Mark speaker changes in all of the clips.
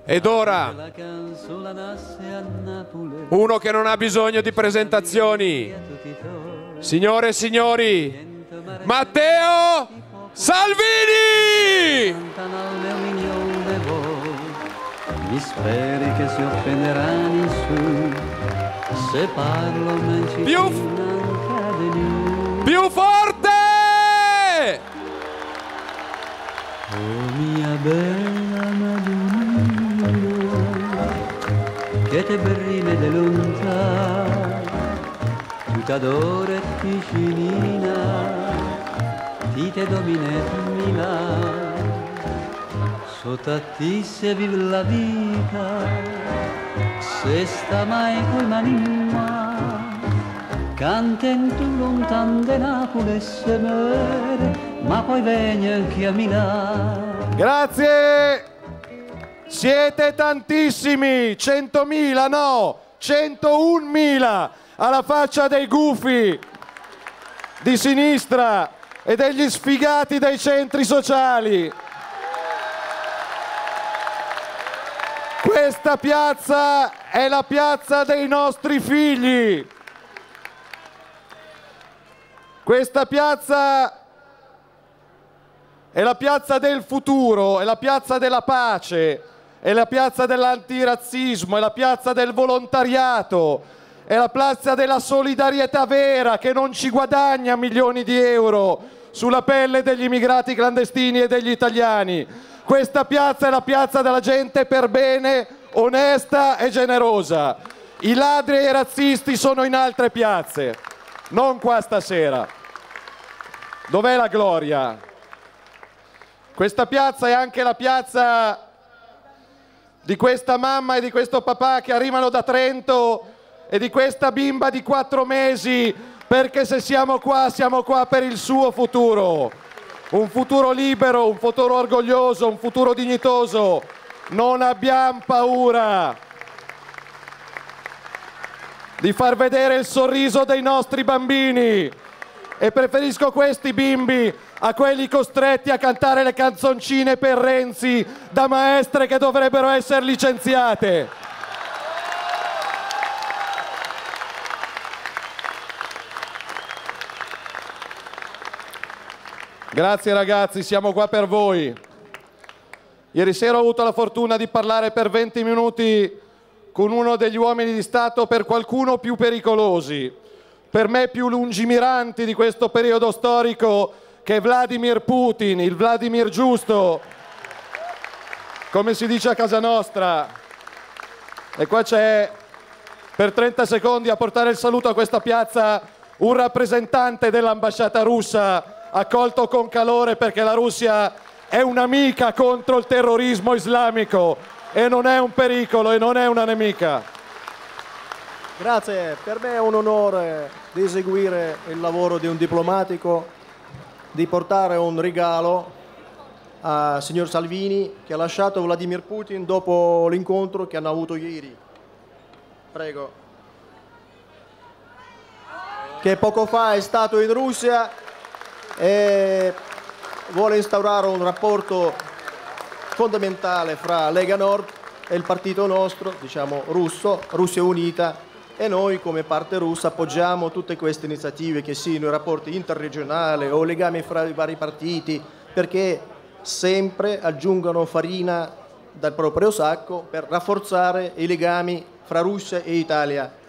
Speaker 1: Ed ora uno che non ha bisogno di presentazioni, signore e signori, Matteo Salvini!
Speaker 2: Mi speri che si offenderà nessuno se parlo non ci
Speaker 1: più forte!
Speaker 2: Oh mia bella Madonnina, che te berrime de lontà, tu t'adoro e piscinina, ti te dominet Milano. Sotto a ti se vive la vita, se sta mai coi manima, canten tu lontan de Napoli se mere, ma poi vieni anche a Milano.
Speaker 3: Grazie! Siete tantissimi, 100.000 no, 101.000 alla faccia dei gufi di sinistra e degli sfigati dei centri sociali. Questa piazza è la piazza dei nostri figli. Questa piazza è la piazza del futuro, è la piazza della pace, è la piazza dell'antirazzismo, è la piazza del volontariato, è la piazza della solidarietà vera che non ci guadagna milioni di euro sulla pelle degli immigrati clandestini e degli italiani. Questa piazza è la piazza della gente per bene, onesta e generosa. I ladri e i razzisti sono in altre piazze, non qua stasera. Dov'è la gloria? Questa piazza è anche la piazza di questa mamma e di questo papà che arrivano da Trento e di questa bimba di 4 mesi, perché se siamo qua per il suo futuro. Un futuro libero, un futuro orgoglioso, un futuro dignitoso. Non abbiamo paura di far vedere il sorriso dei nostri bambini e preferisco questi bimbi a quelli costretti a cantare le canzoncine per Renzi da maestre che dovrebbero essere licenziate. Grazie ragazzi, siamo qua per voi. Ieri sera ho avuto la fortuna di parlare per 20 minuti con uno degli uomini di Stato per qualcuno più pericolosi, per me più lungimiranti di questo periodo storico, che è Vladimir Putin, il Vladimir giusto, come si dice a casa nostra. E qua c'è per 30 secondi a portare il saluto a questa piazza un rappresentante dell'ambasciata russa, accolto con calore perché la Russia è un'amica contro il terrorismo islamico e non è un pericolo e non è una nemica.
Speaker 4: Grazie, per me è un onore di eseguire il lavoro di un diplomatico, di portare un regalo al signor Salvini che ha lasciato Vladimir Putin dopo l'incontro che hanno avuto ieri. Prego. Che poco fa è stato in Russia e vuole instaurare un rapporto fondamentale fra Lega Nord e il partito nostro, diciamo russo, Russia Unita, e noi come parte russa appoggiamo tutte queste iniziative che siano i rapporti interregionali o legami fra i vari partiti, perché sempre aggiungono farina dal proprio sacco per rafforzare i legami fra Russia e Italia.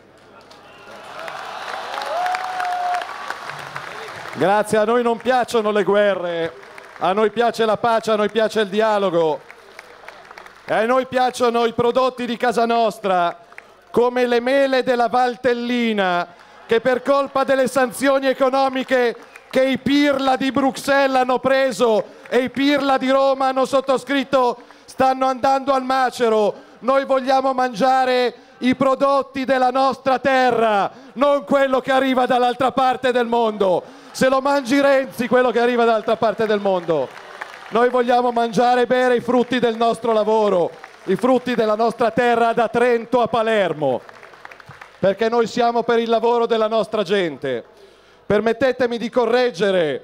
Speaker 3: Grazie, a noi non piacciono le guerre, a noi piace la pace, a noi piace il dialogo e a noi piacciono i prodotti di casa nostra, come le mele della Valtellina, che per colpa delle sanzioni economiche che i pirla di Bruxelles hanno preso e i pirla di Roma hanno sottoscritto stanno andando al macero. Noi vogliamo mangiare i prodotti della nostra terra, non quello che arriva dall'altra parte del mondo. Se lo mangi Renzi, quello che arriva dall'altra parte del mondo. Noi vogliamo mangiare e bere i frutti del nostro lavoro, i frutti della nostra terra da Trento a Palermo, perché noi siamo per il lavoro della nostra gente. Permettetemi di correggere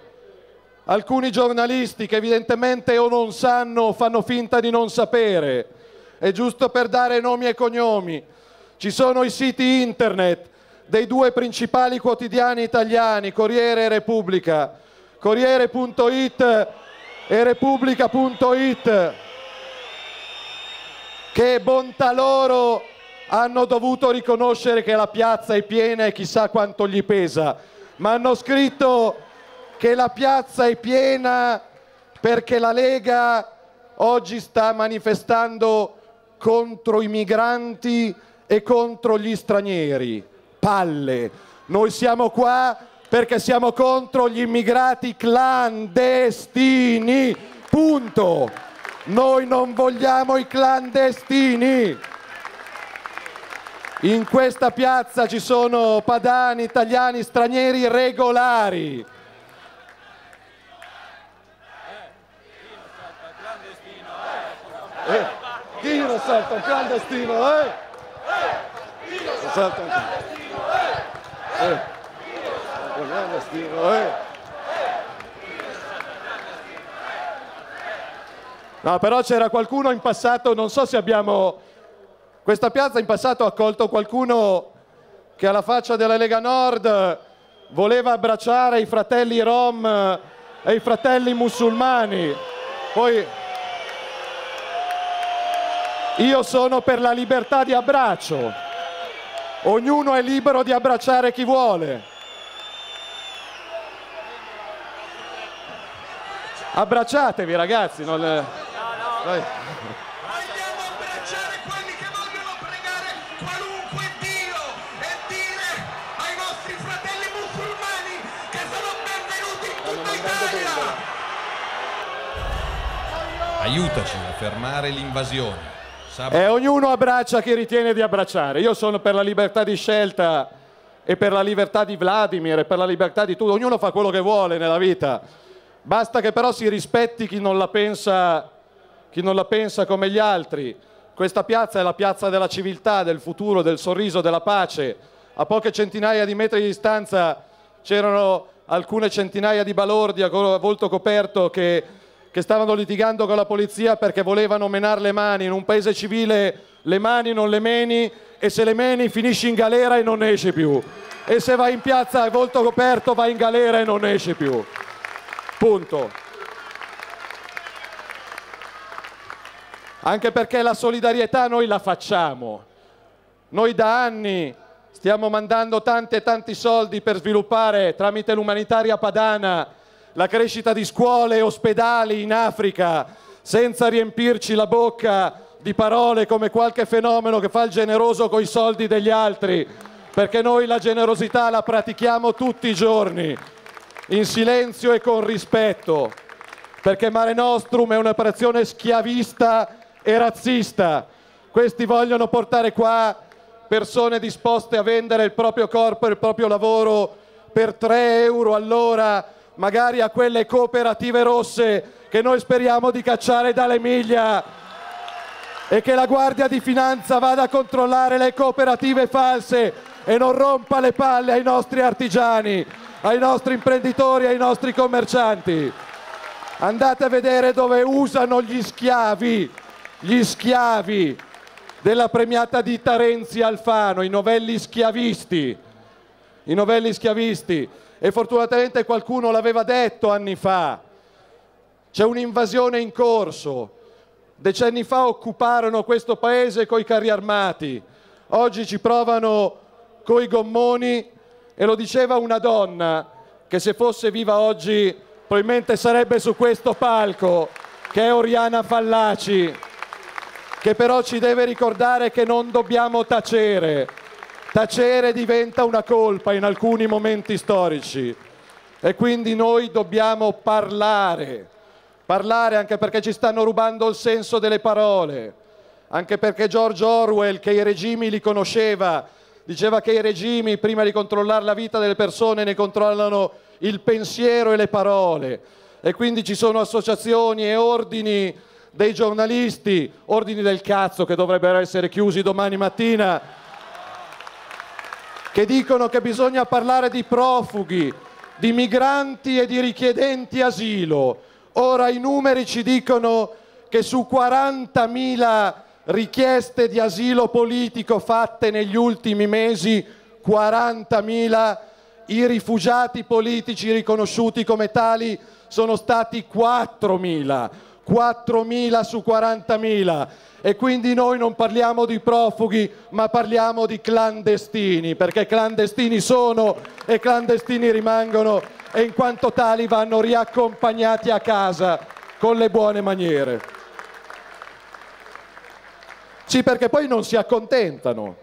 Speaker 3: alcuni giornalisti che evidentemente o non sanno o fanno finta di non sapere. e giusto per dare nomi e cognomi, ci sono i siti internet dei due principali quotidiani italiani, Corriere e Repubblica, Corriere.it e Repubblica.it, che bontà loro hanno dovuto riconoscere che la piazza è piena e chissà quanto gli pesa, ma hanno scritto che la piazza è piena perché la Lega oggi sta manifestando contro i migranti e contro gli stranieri. Palle! Noi siamo qua perché siamo contro gli immigrati clandestini. Punto! Noi non vogliamo i clandestini. In questa piazza ci sono padani, italiani, stranieri regolari. Chi non salta un clandestino, Non salta un clandestino, un clandestino, No, però c'era qualcuno in passato, non so se abbiamo... Questa piazza in passato ha accolto qualcuno che alla faccia della Lega Nord voleva abbracciare i fratelli rom e i fratelli musulmani. Poi io sono per la libertà di abbraccio. Ognuno è libero di abbracciare chi vuole. Abbracciatevi ragazzi. Non... Vai.
Speaker 5: Vogliamo abbracciare quelli che vogliono pregare qualunque Dio e dire ai nostri fratelli musulmani che sono benvenuti in tutta Italia.
Speaker 6: Aiutaci a fermare l'invasione.
Speaker 3: Ognuno abbraccia chi ritiene di abbracciare. Io sono per la libertà di scelta e per la libertà di Vladimir e per la libertà di tutto. Ognuno fa quello che vuole nella vita. Basta che però si rispetti chi non la pensa come gli altri. Questa piazza è la piazza della civiltà, del futuro, del sorriso, della pace. A poche centinaia di metri di distanza c'erano alcune centinaia di balordi a volto coperto che stavano litigando con la polizia perché volevano menare le mani. In un paese civile le mani non le meni, e se le meni finisci in galera e non ne esci più. E se vai in piazza a volto coperto vai in galera e non ne esci più. Punto. Anche perché la solidarietà noi la facciamo. Noi da anni stiamo mandando tanti e tanti soldi per sviluppare tramite l'umanitaria padana la crescita di scuole e ospedali in Africa, senza riempirci la bocca di parole come qualche fenomeno che fa il generoso coi soldi degli altri, perché noi la generosità la pratichiamo tutti i giorni, in silenzio e con rispetto, perché Mare Nostrum è un'operazione schiavista e razzista. Questi vogliono portare qua persone disposte a vendere il proprio corpo e il proprio lavoro per 3 euro all'ora, magari a quelle cooperative rosse che noi speriamo di cacciare dalle miglia, e che la Guardia di Finanza vada a controllare le cooperative false e non rompa le palle ai nostri artigiani, ai nostri imprenditori, ai nostri commercianti. Andate a vedere dove usano gli schiavi della premiata ditta Renzi Alfano, i novelli schiavisti. E fortunatamente qualcuno l'aveva detto anni fa. C'è un'invasione in corso. Decenni fa occuparono questo paese coi carri armati. Oggi ci provano coi gommoni, e lo diceva una donna che se fosse viva oggi probabilmente sarebbe su questo palco, che è Oriana Fallaci, che però ci deve ricordare che non dobbiamo tacere. Tacere diventa una colpa in alcuni momenti storici, e quindi noi dobbiamo parlare anche perché ci stanno rubando il senso delle parole, anche perché George Orwell, che i regimi li conosceva, diceva che i regimi prima di controllare la vita delle persone ne controllano il pensiero e le parole, e quindi ci sono associazioni e ordini dei giornalisti, ordini del cazzo che dovrebbero essere chiusi domani mattina, che dicono che bisogna parlare di profughi, di migranti e di richiedenti asilo. Ora i numeri ci dicono che su 40.000 richieste di asilo politico fatte negli ultimi mesi, 40.000, i rifugiati politici riconosciuti come tali sono stati 4.000, 4.000 su 40.000, e quindi noi non parliamo di profughi ma parliamo di clandestini, perché clandestini sono e clandestini rimangono, e in quanto tali vanno riaccompagnati a casa con le buone maniere. Sì, perché poi non si accontentano,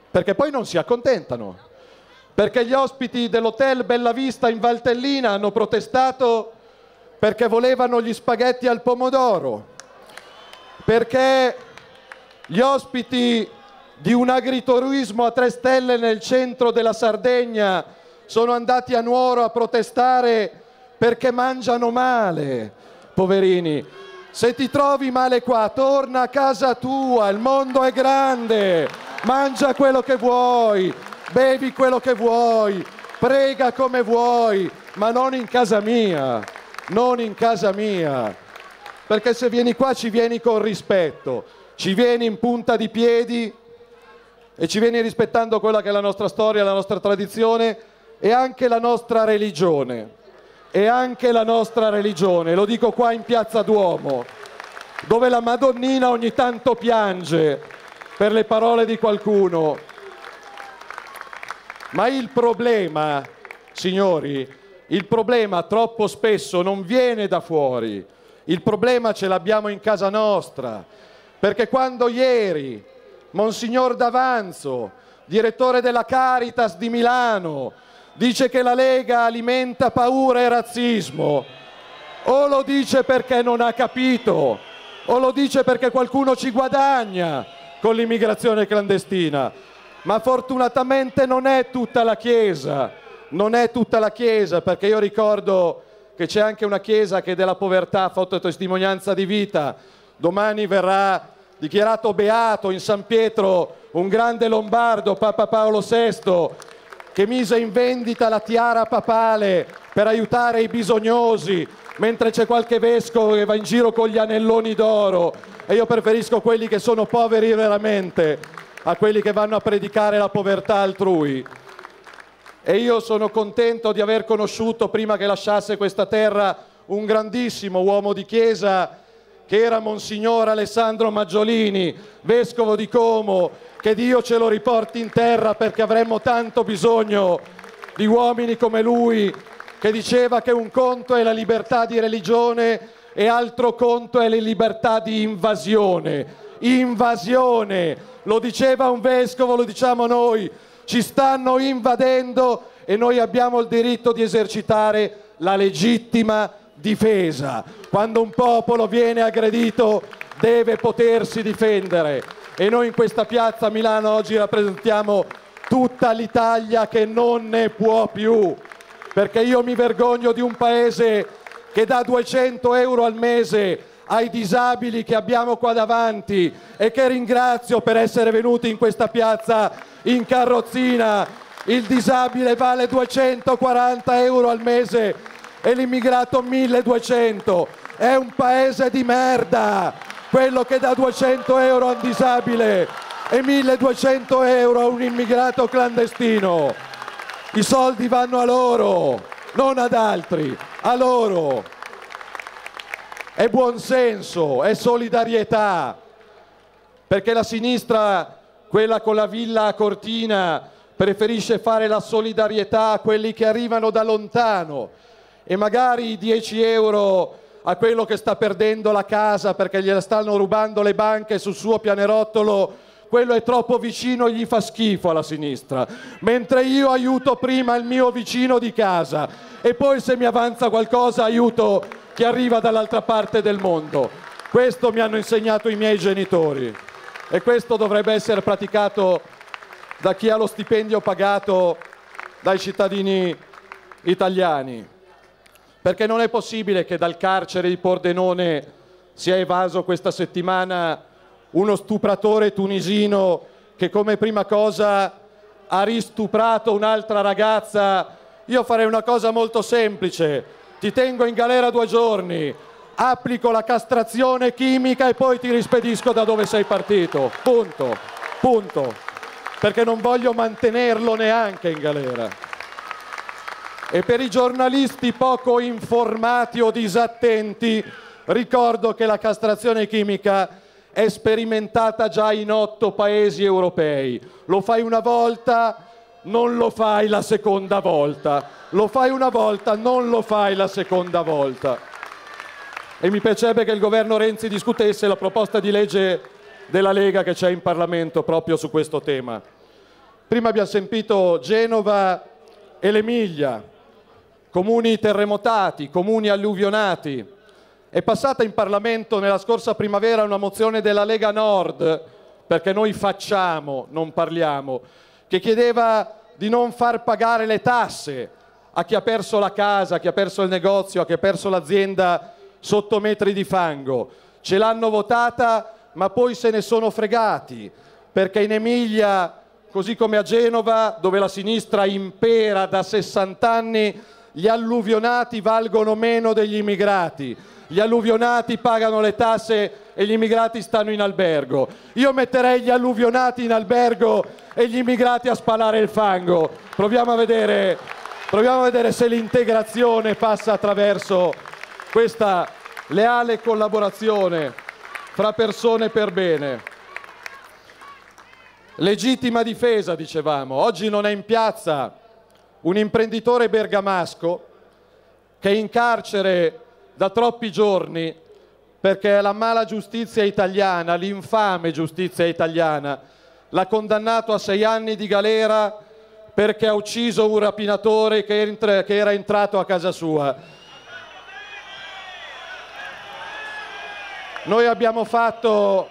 Speaker 3: perché gli ospiti dell'hotel Bella Vista in Valtellina hanno protestato perché volevano gli spaghetti al pomodoro, perché gli ospiti di un agriturismo a 3 stelle nel centro della Sardegna sono andati a Nuoro a protestare perché mangiano male, poverini. Se ti trovi male qua, torna a casa tua, il mondo è grande, mangia quello che vuoi, bevi quello che vuoi, prega come vuoi, ma non in casa mia, non in casa mia, perché se vieni qua ci vieni con rispetto, ci vieni in punta di piedi e ci vieni rispettando quella che è la nostra storia, la nostra tradizione e anche la nostra religione. E anche la nostra religione, lo dico qua in Piazza Duomo, dove la Madonnina ogni tanto piange per le parole di qualcuno. Ma il problema, signori, il problema troppo spesso non viene da fuori, il problema ce l'abbiamo in casa nostra, perché quando ieri Monsignor D'Avanzo, direttore della Caritas di Milano, dice che la Lega alimenta paura e razzismo, o lo dice perché non ha capito, o lo dice perché qualcuno ci guadagna con l'immigrazione clandestina. Ma fortunatamente non è tutta la Chiesa, non è tutta la Chiesa, perché io ricordo che c'è anche una Chiesa che della povertà ha fatto testimonianza di vita. Domani verrà dichiarato beato in San Pietro un grande lombardo, Papa Paolo VI, che mise in vendita la tiara papale per aiutare i bisognosi, mentre c'è qualche vescovo che va in giro con gli anelloni d'oro, e io preferisco quelli che sono poveri veramente a quelli che vanno a predicare la povertà altrui. E io sono contento di aver conosciuto, prima che lasciasse questa terra, un grandissimo uomo di Chiesa che era Monsignor Alessandro Maggiolini, vescovo di Como. Che Dio ce lo riporti in terra, perché avremmo tanto bisogno di uomini come lui, che diceva che un conto è la libertà di religione e altro conto è la libertà di invasione. Invasione, lo diceva un vescovo, lo diciamo noi, ci stanno invadendo e noi abbiamo il diritto di esercitare la legittima difesa. Quando un popolo viene aggredito deve potersi difendere. E noi in questa piazza a Milano oggi rappresentiamo tutta l'Italia che non ne può più, perché io mi vergogno di un paese che dà 200 euro al mese ai disabili che abbiamo qua davanti e che ringrazio per essere venuti in questa piazza in carrozzina. Il disabile vale 240 euro al mese e l'immigrato 1200. È un paese di merda quello che dà 200 euro a un disabile e 1200 euro a un immigrato clandestino. I soldi vanno a loro, non ad altri, a loro. È buonsenso, è solidarietà, perché la sinistra, quella con la villa a Cortina, preferisce fare la solidarietà a quelli che arrivano da lontano e magari 10 euro a quello che sta perdendo la casa perché gliela stanno rubando le banche sul suo pianerottolo, quello è troppo vicino e gli fa schifo alla sinistra, mentre io aiuto prima il mio vicino di casa e poi se mi avanza qualcosa aiuto chi arriva dall'altra parte del mondo. Questo mi hanno insegnato i miei genitori e questo dovrebbe essere praticato da chi ha lo stipendio pagato dai cittadini italiani. Perché non è possibile che dal carcere di Pordenone sia evaso questa settimana uno stupratore tunisino che come prima cosa ha ristuprato un'altra ragazza. Io farei una cosa molto semplice, ti tengo in galera 2 giorni, applico la castrazione chimica e poi ti rispedisco da dove sei partito. Punto. Punto. Perché non voglio mantenerlo neanche in galera. E per i giornalisti poco informati o disattenti, ricordo che la castrazione chimica è sperimentata già in 8 paesi europei. Lo fai una volta, non lo fai la seconda volta. Lo fai una volta, non lo fai la seconda volta. E mi piacerebbe che il governo Renzi discutesse la proposta di legge della Lega che c'è in Parlamento proprio su questo tema. Prima abbiamo sentito Genova e l'Emilia, comuni terremotati, comuni alluvionati. È passata in Parlamento nella scorsa primavera una mozione della Lega Nord, perché noi facciamo, non parliamo, che chiedeva di non far pagare le tasse a chi ha perso la casa, a chi ha perso il negozio, a chi ha perso l'azienda sotto metri di fango. Ce l'hanno votata, ma poi se ne sono fregati, perché in Emilia, così come a Genova, dove la sinistra impera da 60 anni, gli alluvionati valgono meno degli immigrati. Gli alluvionati pagano le tasse e gli immigrati stanno in albergo. Io metterei gli alluvionati in albergo e gli immigrati a spalare il fango. Proviamo a vedere se l'integrazione passa attraverso questa leale collaborazione fra persone per bene. Legittima difesa, dicevamo. Oggi non è in piazza un imprenditore bergamasco che è in carcere da troppi giorni perché la mala giustizia italiana, l'infame giustizia italiana, l'ha condannato a 6 anni di galera perché ha ucciso un rapinatore che era entrato a casa sua. Noi abbiamo fatto,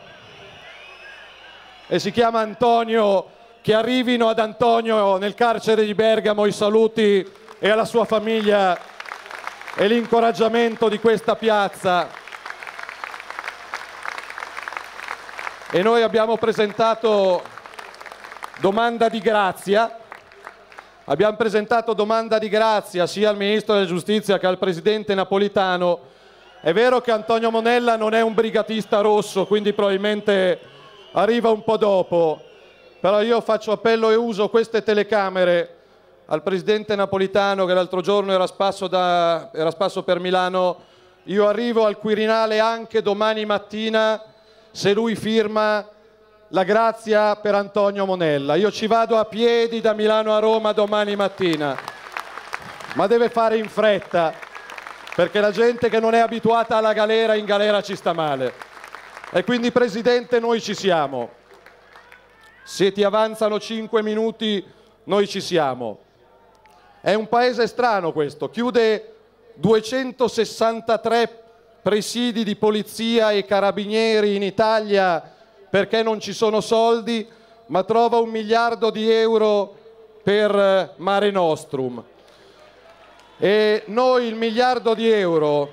Speaker 3: e si chiama Antonio, che arrivino ad Antonio nel carcere di Bergamo i saluti e alla sua famiglia e l'incoraggiamento di questa piazza. E noi abbiamo presentato domanda di grazia. Abbiamo presentato domanda di grazia sia al Ministro della Giustizia che al Presidente Napolitano. È vero che Antonio Monella non è un brigatista rosso, quindi probabilmente arriva un po' dopo, però io faccio appello e uso queste telecamere al Presidente Napolitano che l'altro giorno era spasso per Milano. Io arrivo al Quirinale anche domani mattina se lui firma la grazia per Antonio Monella. Io ci vado a piedi da Milano a Roma domani mattina, ma deve fare in fretta perché la gente che non è abituata alla galera in galera ci sta male. E quindi Presidente, noi ci siamo. Se ti avanzano 5 minuti noi ci siamo. È un paese strano questo, chiude 263 presidi di polizia e carabinieri in Italia perché non ci sono soldi, ma trova 1 miliardo di euro per Mare Nostrum. E noi il miliardo di euro,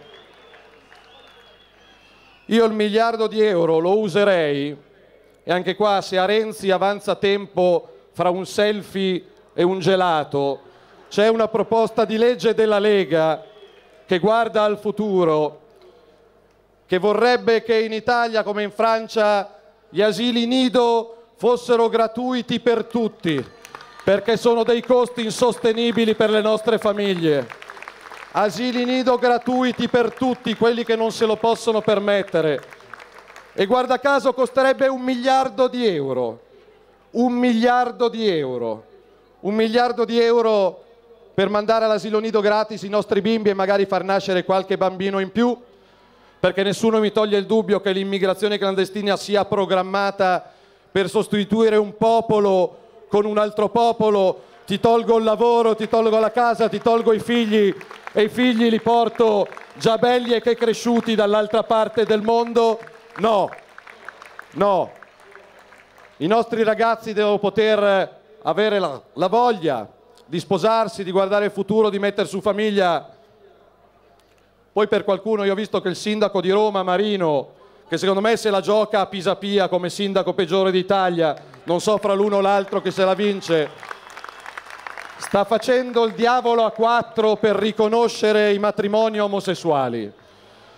Speaker 3: io il miliardo di euro lo userei, e anche qua se a Renzi avanza tempo fra un selfie e un gelato, c'è una proposta di legge della Lega che guarda al futuro, che vorrebbe che in Italia come in Francia gli asili nido fossero gratuiti per tutti, perché sono dei costi insostenibili per le nostre famiglie. Asili nido gratuiti per tutti, quelli che non se lo possono permettere. E guarda caso costerebbe 1 miliardo di euro. 1 miliardo di euro. 1 miliardo di euro per mandare all'asilo nido gratis i nostri bimbi e magari far nascere qualche bambino in più, perché nessuno mi toglie il dubbio che l'immigrazione clandestina sia programmata per sostituire un popolo con un altro popolo. Ti tolgo il lavoro, ti tolgo la casa, ti tolgo i figli e i figli li porto già belli e che cresciuti dall'altra parte del mondo. No, no. I nostri ragazzi devono poter avere la voglia di sposarsi, di guardare il futuro, di mettere su famiglia. Poi per qualcuno, io ho visto che il sindaco di Roma, Marino, che secondo me se la gioca a Pisapia come sindaco peggiore d'Italia, non so fra l'uno o l'altro che se la vince, sta facendo il diavolo a 4 per riconoscere i matrimoni omosessuali.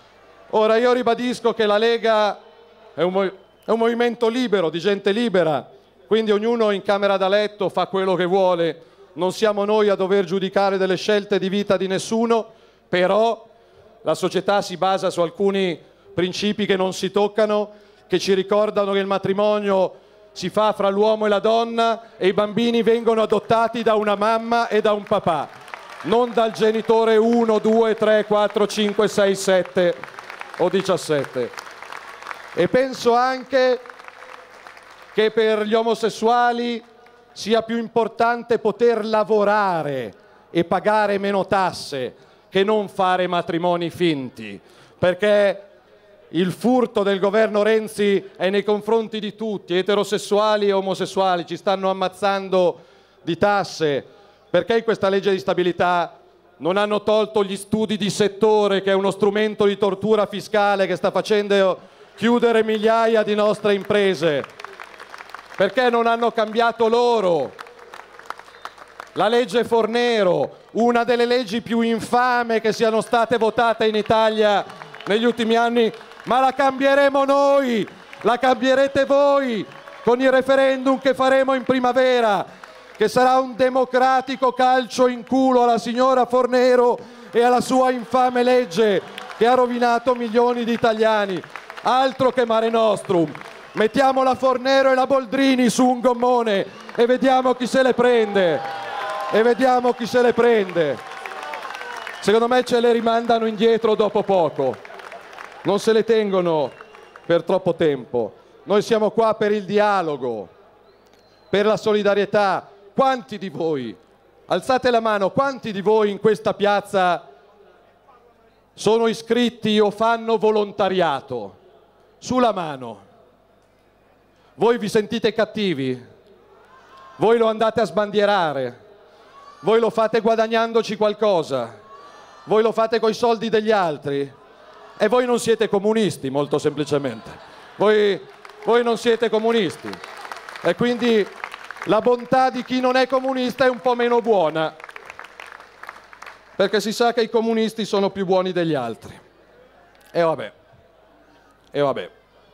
Speaker 3: Ora io ribadisco che la Lega è un movimento libero, di gente libera, quindi ognuno in camera da letto fa quello che vuole, non siamo noi a dover giudicare delle scelte di vita di nessuno, però la società si basa su alcuni principi che non si toccano, che ci ricordano che il matrimonio si fa fra l'uomo e la donna e i bambini vengono adottati da una mamma e da un papà, non dal genitore 1, 2, 3, 4, 5, 6, 7 o 17. E penso anche che per gli omosessuali sia più importante poter lavorare e pagare meno tasse che non fare matrimoni finti, perché il furto del governo Renzi è nei confronti di tutti, eterosessuali e omosessuali, ci stanno ammazzando di tasse, perché in questa legge di stabilità non hanno tolto gli studi di settore, che è uno strumento di tortura fiscale che sta facendo chiudere migliaia di nostre imprese? Perché non hanno cambiato loro la legge Fornero, una delle leggi più infame che siano state votate in Italia negli ultimi anni? Ma la cambieremo noi, la cambierete voi con il referendum che faremo in primavera, che sarà un democratico calcio in culo alla signora Fornero e alla sua infame legge che ha rovinato milioni di italiani. Altro che Mare Nostrum. Mettiamo la Fornero e la Boldrini su un gommone e vediamo chi se le prende. E vediamo chi se le prende. Secondo me ce le rimandano indietro dopo poco. Non se le tengono per troppo tempo. Noi siamo qua per il dialogo, per la solidarietà. Quanti di voi, alzate la mano, quanti di voi in questa piazza sono iscritti o fanno volontariato? Sulla mano. Voi vi sentite cattivi? Voi lo andate a sbandierare? Voi lo fate guadagnandoci qualcosa? Voi lo fate coi soldi degli altri? E voi non siete comunisti, molto semplicemente. Voi non siete comunisti. E quindi la bontà di chi non è comunista è un po' meno buona, perché si sa che i comunisti sono più buoni degli altri. E vabbè. E vabbè.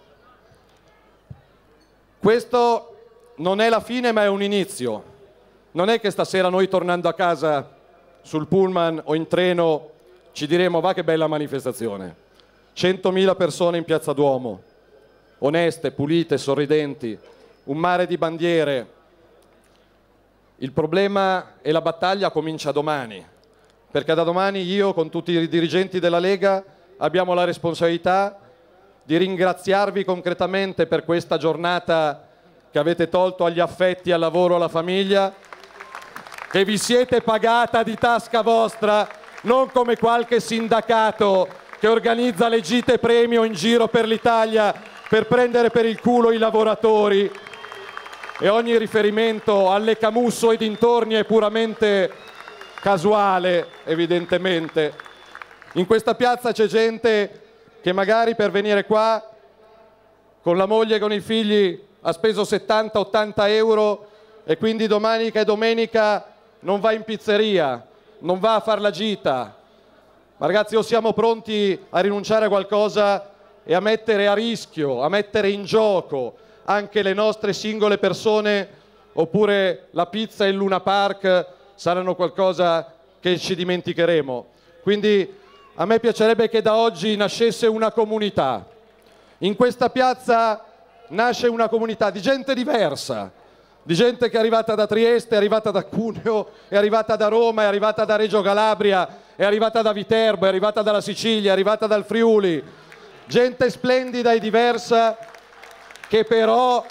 Speaker 3: Questo non è la fine, ma è un inizio. Non è che stasera noi, tornando a casa sul pullman o in treno, ci diremo: va che bella manifestazione. 100.000 persone in Piazza Duomo, oneste, pulite, sorridenti, un mare di bandiere. Il problema e la battaglia comincia domani, perché da domani io, con tutti i dirigenti della Lega, abbiamo la responsabilità di ringraziarvi concretamente per questa giornata che avete tolto agli affetti, al lavoro, alla famiglia, che vi siete pagata di tasca vostra, non come qualche sindacato che organizza le gite premio in giro per l'Italia per prendere per il culo i lavoratori, e ogni riferimento alle Camusso e dintorni è puramente casuale, evidentemente. In questa piazza c'è gente che magari per venire qua con la moglie e con i figli ha speso 70-80 euro e quindi domani, che è domenica, non va in pizzeria, non va a far la gita. Ma ragazzi, o siamo pronti a rinunciare a qualcosa e a mettere a rischio, a mettere in gioco anche le nostre singole persone, oppure la pizza e il Luna Park saranno qualcosa che ci dimenticheremo. Quindi a me piacerebbe che da oggi nascesse una comunità. In questa piazza nasce una comunità di gente diversa, di gente che è arrivata da Trieste, è arrivata da Cuneo, è arrivata da Roma, è arrivata da Reggio Calabria, è arrivata da Viterbo, è arrivata dalla Sicilia, è arrivata dal Friuli. Gente splendida e diversa che però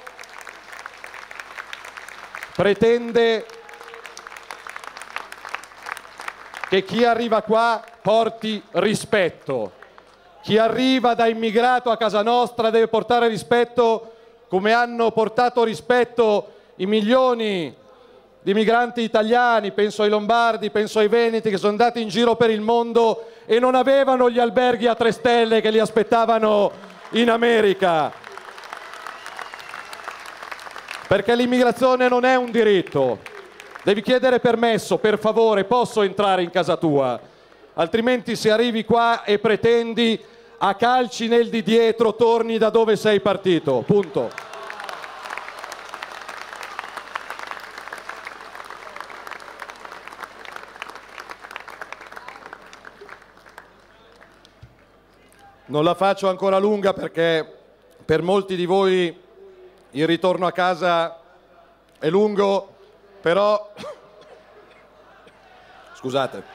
Speaker 3: pretende che chi arriva qua porti rispetto. Chi arriva da immigrato a casa nostra deve portare rispetto, come hanno portato rispetto i milioni di migranti italiani, penso ai lombardi, penso ai veneti, che sono andati in giro per il mondo e non avevano gli alberghi a 3 stelle che li aspettavano in America. Perché l'immigrazione non è un diritto. Devi chiedere permesso: per favore, posso entrare in casa tua? Altrimenti, se arrivi qua e pretendi, a calci nel di dietro torni da dove sei partito, punto. Non la faccio ancora lunga perché per molti di voi il ritorno a casa è lungo, però scusate.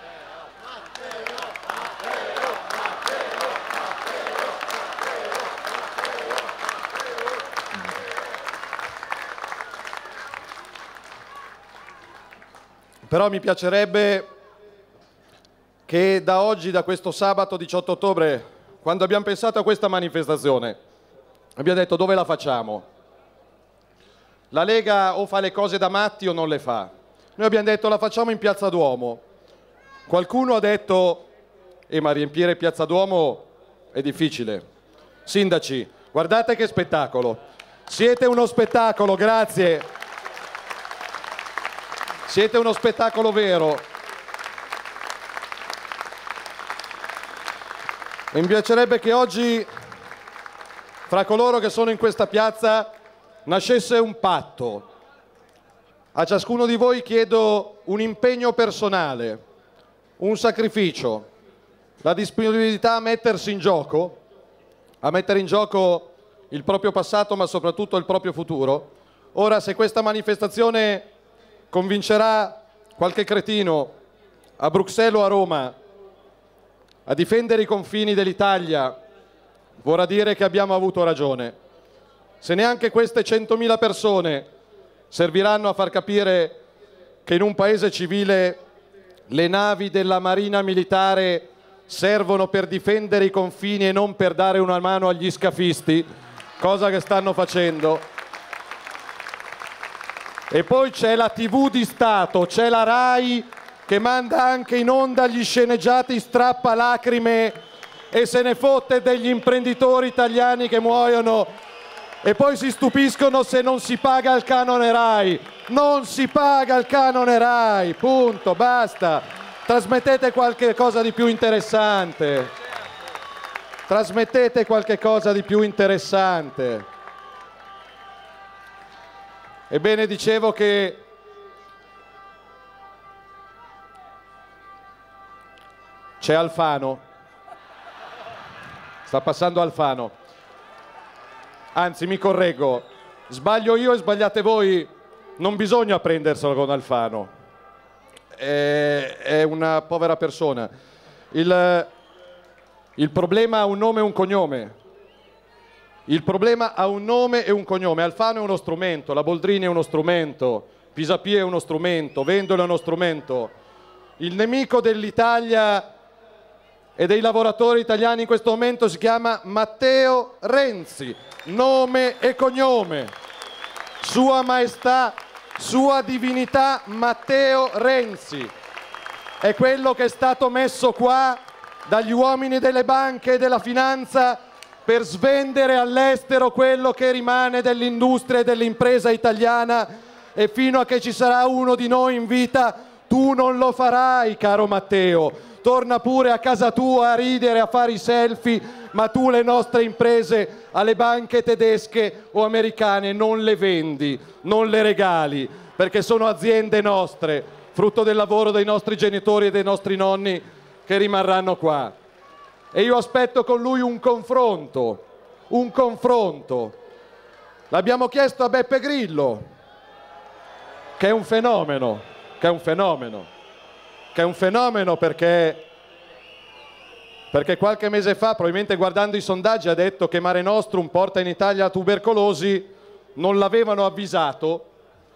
Speaker 3: Però mi piacerebbe che da oggi, da questo sabato 18 ottobre, quando abbiamo pensato a questa manifestazione, abbiamo detto dove la facciamo? La Lega o fa le cose da matti o non le fa. Noi abbiamo detto la facciamo in Piazza Duomo. Qualcuno ha detto, ma riempire Piazza Duomo è difficile. Sindaci, guardate che spettacolo. Siete uno spettacolo, grazie. Siete uno spettacolo vero. E mi piacerebbe che oggi, fra coloro che sono in questa piazza, nascesse un patto. A ciascuno di voi chiedo un impegno personale, un sacrificio, la disponibilità a mettersi in gioco, a mettere in gioco il proprio passato, ma soprattutto il proprio futuro. Ora, se questa manifestazione convincerà qualche cretino a Bruxelles o a Roma a difendere i confini dell'Italia, vorrà dire che abbiamo avuto ragione. Se neanche queste 100.000 persone serviranno a far capire che in un paese civile le navi della Marina Militare servono per difendere i confini e non per dare una mano agli scafisti, cosa che stanno facendo. E poi c'è la TV di Stato, c'è la RAI che manda anche in onda gli sceneggiati strappalacrime e se ne fotte degli imprenditori italiani che muoiono e poi si stupiscono se non si paga il canone RAI. Non si paga il canone RAI, punto, basta. Trasmettete qualche cosa di più interessante. Trasmettete qualche cosa di più interessante. Ebbene, dicevo che c'è Alfano, sta passando Alfano, anzi mi correggo, sbaglio io e sbagliate voi, non bisogna prenderselo con Alfano, è una povera persona, il problema ha un nome e un cognome, il problema ha un nome e un cognome, Alfano è uno strumento, la Boldrini è uno strumento, Pisapia è uno strumento, Vendola è uno strumento, il nemico dell'Italia e dei lavoratori italiani in questo momento si chiama Matteo Renzi, nome e cognome, Sua Maestà, Sua Divinità Matteo Renzi, è quello che è stato messo qua dagli uomini delle banche e della finanza per svendere all'estero quello che rimane dell'industria e dell'impresa italiana e fino a che ci sarà uno di noi in vita tu non lo farai, caro Matteo. Torna pure a casa tua a ridere, a fare i selfie, ma tu le nostre imprese alle banche tedesche o americane non le vendi, non le regali, perché sono aziende nostre, frutto del lavoro dei nostri genitori e dei nostri nonni che rimarranno qua. E io aspetto con lui un confronto, un confronto. L'abbiamo chiesto a Beppe Grillo, che è un fenomeno, che è un fenomeno. Che è un fenomeno perché qualche mese fa, probabilmente guardando i sondaggi, ha detto che Mare Nostrum porta in Italia la tubercolosi, non l'avevano avvisato,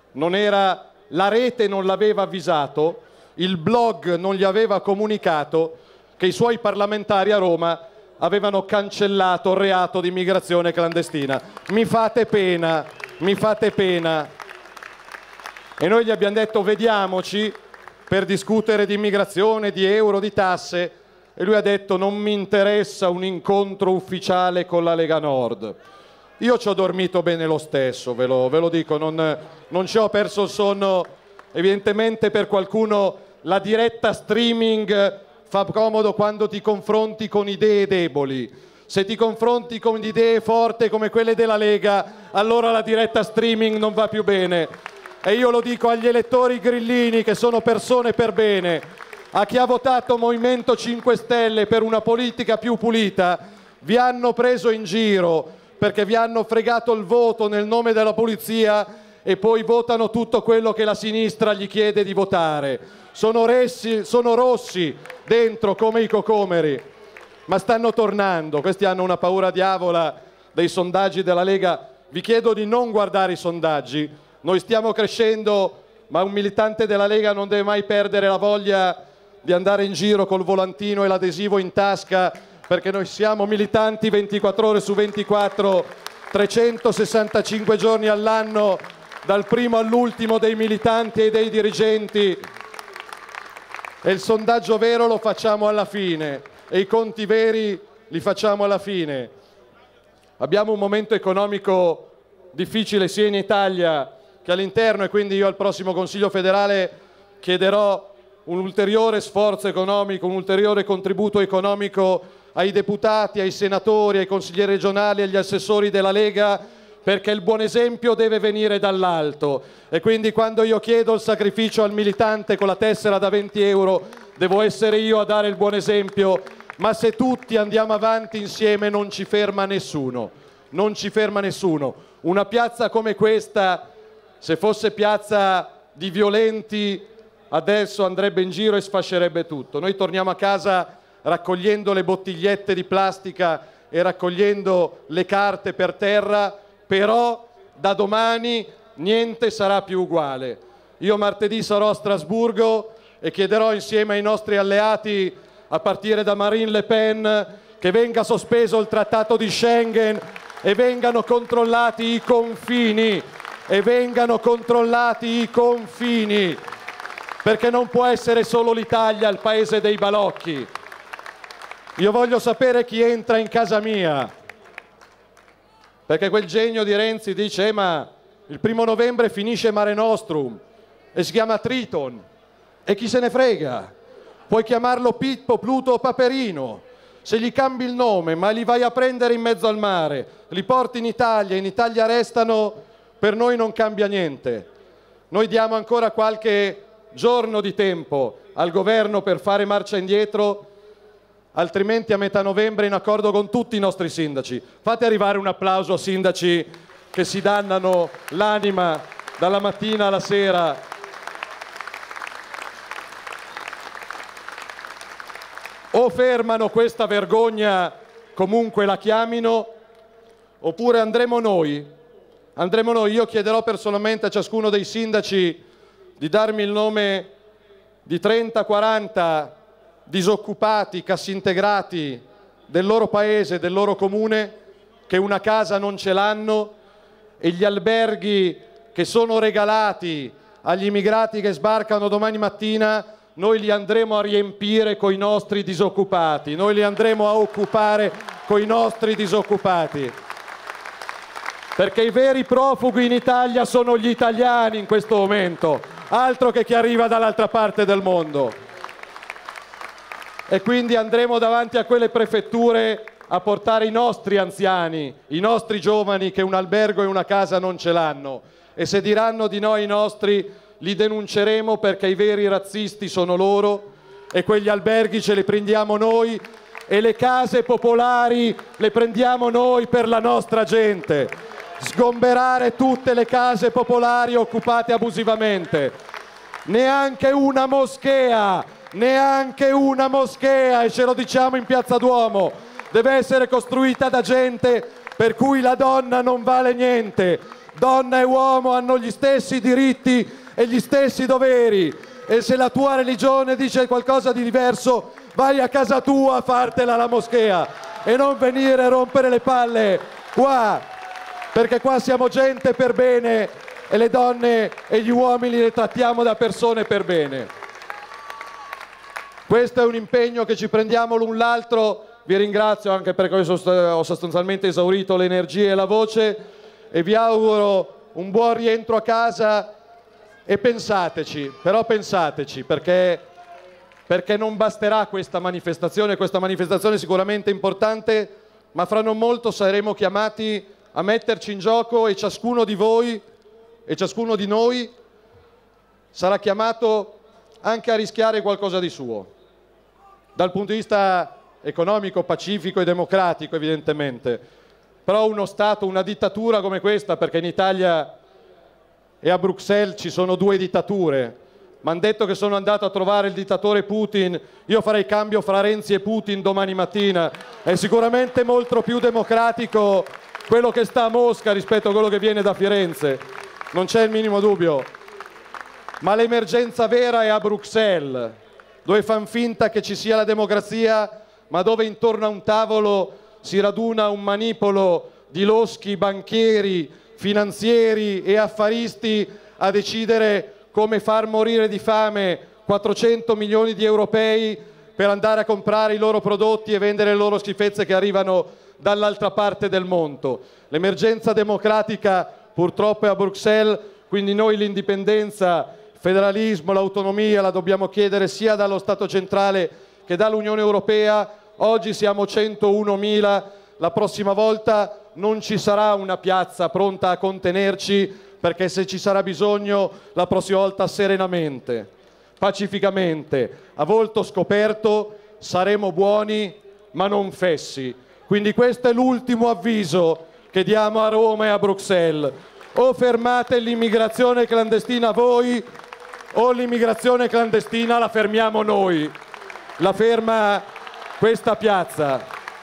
Speaker 3: la rete non l'aveva avvisato, il blog non gli aveva comunicato che i suoi parlamentari a Roma avevano cancellato il reato di immigrazione clandestina. Mi fate pena, mi fate pena. E noi gli abbiamo detto vediamoci per discutere di immigrazione, di euro, di tasse, e lui ha detto non mi interessa un incontro ufficiale con la Lega Nord. Io ci ho dormito bene lo stesso, ve lo dico, non ci ho perso il sonno. Evidentemente per qualcuno la diretta streaming fa comodo quando ti confronti con idee deboli. Se ti confronti con idee forti come quelle della Lega, allora la diretta streaming non va più bene. E io lo dico agli elettori grillini, che sono persone per bene, a chi ha votato Movimento 5 Stelle per una politica più pulita: vi hanno preso in giro perché vi hanno fregato il voto nel nome della pulizia e poi votano tutto quello che la sinistra gli chiede di votare. Sono rossi dentro come i cocomeri, ma stanno tornando. Questi hanno una paura diavola dei sondaggi della Lega. Vi chiedo di non guardare i sondaggi. Noi stiamo crescendo, ma un militante della Lega non deve mai perdere la voglia di andare in giro col volantino e l'adesivo in tasca, perché noi siamo militanti 24 ore su 24, 365 giorni all'anno, dal primo all'ultimo dei militanti e dei dirigenti. E il sondaggio vero lo facciamo alla fine e i conti veri li facciamo alla fine. Abbiamo un momento economico difficile sia in Italia che all'interno, e quindi io al prossimo Consiglio federale chiederò un ulteriore sforzo economico, un ulteriore contributo economico ai deputati, ai senatori, ai consiglieri regionali, agli assessori della Lega, perché il buon esempio deve venire dall'alto. E quindi quando io chiedo il sacrificio al militante con la tessera da 20 euro, devo essere io a dare il buon esempio. Ma se tutti andiamo avanti insieme non ci ferma nessuno, non ci ferma nessuno. Una piazza come questa, se fosse piazza di violenti, adesso andrebbe in giro e sfascerebbe tutto. Noi torniamo a casa raccogliendo le bottigliette di plastica e raccogliendo le carte per terra, però da domani niente sarà più uguale. Io martedì sarò a Strasburgo e chiederò insieme ai nostri alleati, a partire da Marine Le Pen, che venga sospeso il trattato di Schengen e vengano controllati i confini, perché non può essere solo l'Italia il paese dei balocchi. Io voglio sapere chi entra in casa mia, perché quel genio di Renzi dice ma il 1° novembre finisce Mare Nostrum e si chiama Triton, e chi se ne frega? Puoi chiamarlo Pippo, Pluto o Paperino, se gli cambi il nome ma li vai a prendere in mezzo al mare, li porti in Italia restano, per noi non cambia niente. Noi diamo ancora qualche giorno di tempo al governo per fare marcia indietro, altrimenti a metà novembre, in accordo con tutti i nostri sindaci, fate arrivare un applauso a sindaci che si dannano l'anima dalla mattina alla sera. O fermano questa vergogna, comunque la chiamino, oppure andremo noi. Io chiederò personalmente a ciascuno dei sindaci di darmi il nome di 30-40 disoccupati, cassintegrati del loro paese, del loro comune, che una casa non ce l'hanno, e gli alberghi che sono regalati agli immigrati che sbarcano domani mattina noi li andremo a riempire coi nostri disoccupati, noi li andremo a occupare coi nostri disoccupati. Perché i veri profughi in Italia sono gli italiani in questo momento, altro che chi arriva dall'altra parte del mondo. E quindi andremo davanti a quelle prefetture a portare i nostri anziani, i nostri giovani che un albergo e una casa non ce l'hanno. E se diranno di no i nostri, li denunceremo, perché i veri razzisti sono loro, e quegli alberghi ce li prendiamo noi e le case popolari le prendiamo noi per la nostra gente. Sgomberare tutte le case popolari occupate abusivamente. Neanche una moschea, e ce lo diciamo in Piazza Duomo, deve essere costruita da gente per cui la donna non vale niente. Donna e uomo hanno gli stessi diritti e gli stessi doveri, e se la tua religione dice qualcosa di diverso, vai a casa tua a fartela la moschea e non venire a rompere le palle qua, perché qua siamo gente per bene e le donne e gli uomini le trattiamo da persone per bene. Questo è un impegno che ci prendiamo l'un l'altro. Vi ringrazio anche perché ho sostanzialmente esaurito le energie e la voce, e vi auguro un buon rientro a casa. E pensateci, perché non basterà questa manifestazione sicuramente importante, ma fra non molto saremo chiamati a metterci in gioco e ciascuno di voi e ciascuno di noi sarà chiamato anche a rischiare qualcosa di suo. Dal punto di vista economico, pacifico e democratico, evidentemente. Però uno Stato, una dittatura come questa, perché in Italia e a Bruxelles ci sono due dittature, mi hanno detto che sono andato a trovare il dittatore Putin, io farei cambio fra Renzi e Putin domani mattina, è sicuramente molto più democratico quello che sta a Mosca rispetto a quello che viene da Firenze, non c'è il minimo dubbio. Ma l'emergenza vera è a Bruxelles, dove fan finta che ci sia la democrazia, ma dove intorno a un tavolo si raduna un manipolo di loschi, banchieri, finanzieri e affaristi a decidere come far morire di fame 400 milioni di europei per andare a comprare i loro prodotti e vendere le loro schifezze che arrivano dall'altra parte del mondo. L'emergenza democratica purtroppo è a Bruxelles, quindi noi l'indipendenza, il federalismo, l'autonomia la dobbiamo chiedere sia dallo Stato centrale che dall'Unione Europea. Oggi siamo 101.000, la prossima volta non ci sarà una piazza pronta a contenerci, perché se ci sarà bisogno la prossima volta serenamente, pacificamente, a volto scoperto, saremo buoni ma non fessi. Quindi questo è l'ultimo avviso che diamo a Roma e a Bruxelles: o fermate l'immigrazione clandestina voi o l'immigrazione clandestina la fermiamo noi, la ferma questa piazza,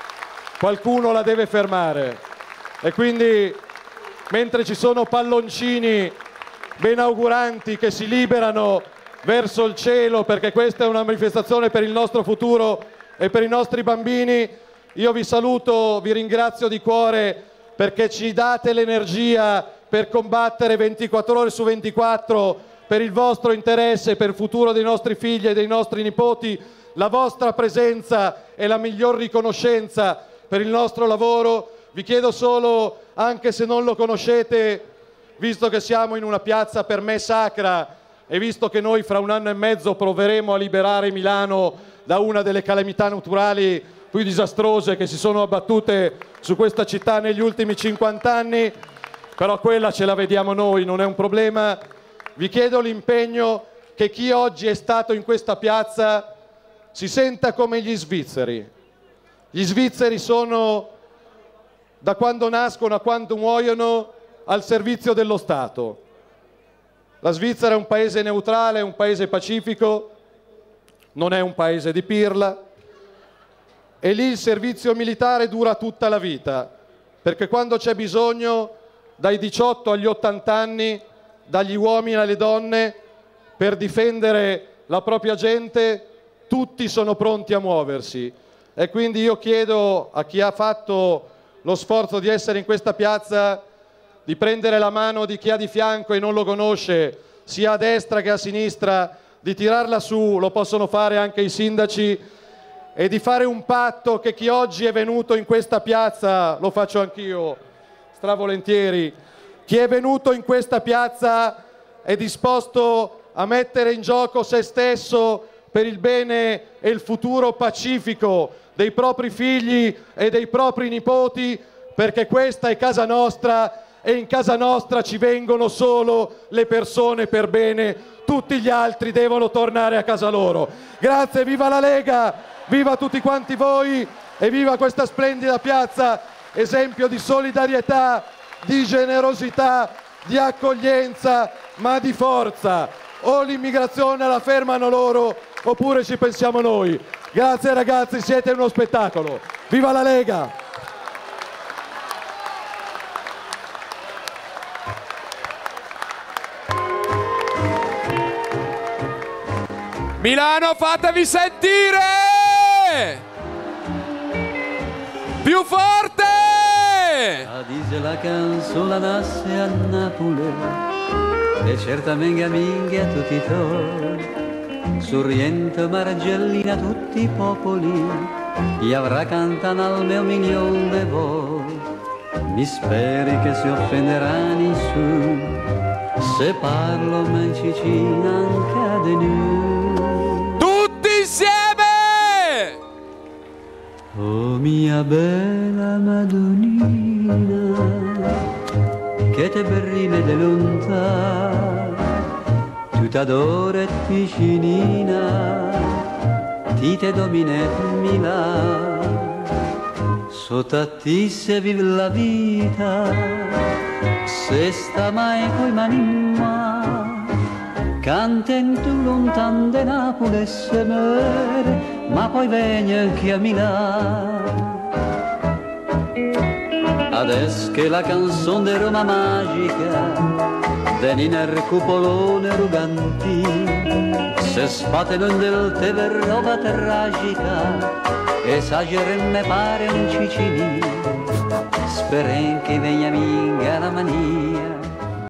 Speaker 3: qualcuno la deve fermare. E quindi mentre ci sono palloncini benauguranti che si liberano verso il cielo, perché questa è una manifestazione per il nostro futuro e per i nostri bambini, io vi saluto, vi ringrazio di cuore perché ci date l'energia per combattere 24 ore su 24 per il vostro interesse, per il futuro dei nostri figli e dei nostri nipoti. La vostra presenza è la miglior riconoscenza per il nostro lavoro. Vi chiedo solo, anche se non lo conoscete, visto che siamo in una piazza per me sacra e visto che noi fra 1 anno e mezzo proveremo a liberare Milano da una delle calamità naturali più disastrose che si sono abbattute su questa città negli ultimi 50 anni, però quella ce la vediamo noi, non è un problema. Vi chiedo l'impegno che chi oggi è stato in questa piazza si senta come gli svizzeri. Gli svizzeri sono, da quando nascono a quando muoiono, al servizio dello Stato. La Svizzera è un paese neutrale, è un paese pacifico, non è un paese di pirla, e lì il servizio militare dura tutta la vita, perché quando c'è bisogno, dai 18 agli 80 anni, dagli uomini alle donne, per difendere la propria gente, tutti sono pronti a muoversi. E quindi io chiedo a chi ha fatto lo sforzo di essere in questa piazza di prendere la mano di chi ha di fianco e non lo conosce, sia a destra che a sinistra, di tirarla su, lo possono fare anche i sindaci, e di fare un patto che chi oggi è venuto in questa piazza, lo faccio anch'io, stravolentieri, chi è venuto in questa piazza è disposto a mettere in gioco se stesso per il bene e il futuro pacifico dei propri figli e dei propri nipoti, perché questa è casa nostra e in casa nostra ci vengono solo le persone per bene, tutti gli altri devono tornare a casa loro. Grazie, viva la Lega, viva tutti quanti voi e viva questa splendida piazza, esempio di solidarietà, di generosità, di accoglienza, ma di forza. O l'immigrazione la fermano loro oppure ci pensiamo noi. Grazie ragazzi, siete uno spettacolo. Viva la Lega!
Speaker 1: Milano, fatevi sentire! Più forte!
Speaker 2: Dice la canzone nasce a Napoli e certamente a tutti i tor. Sorriente Margellina tutti i popoli gli avrà cantato al mio milione di volte. Mi speri che si offenderanno su se parlo mencicina anche di noi.
Speaker 1: Tutti insieme!
Speaker 2: Oh mia bella Madonnina, che te berrime de lontà, tu t'adoro e vicinina, ti te domine Milà, sotto a ti se vive la vita, se sta mai coi mani in mano, canten tu lontan de Napoli e se mere, ma poi vieni anche a Milano. Adesso che la canzone di Roma magica, veni nel cupolone ruganti, se sfateno del te per roba tragica, esageren me pare un cicini, speren che venga minga la mania,